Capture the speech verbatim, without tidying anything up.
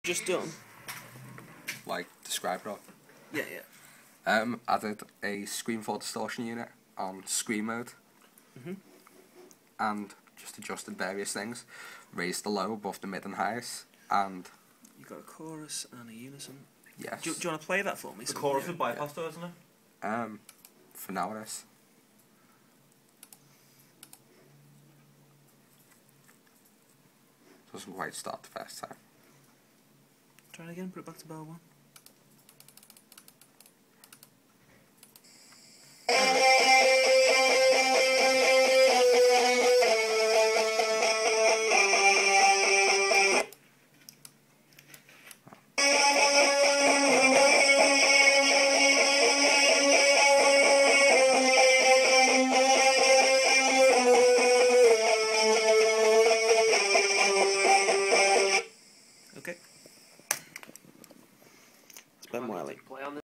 just done? Like, describe it all. Yeah, yeah. Um, added a Screamfall distortion unit on screen mode. Mm-hmm. And just adjusted various things. Raised the low above the mid and highest. And You got a chorus and a unison. yes. Do, do you want to play that for me? The So chorus yeah. is bypassed though, isn't it? Um, for now it is. Doesn't quite start the first time. Try it again, put it back to bar one. Okay. It's Ben Wiley.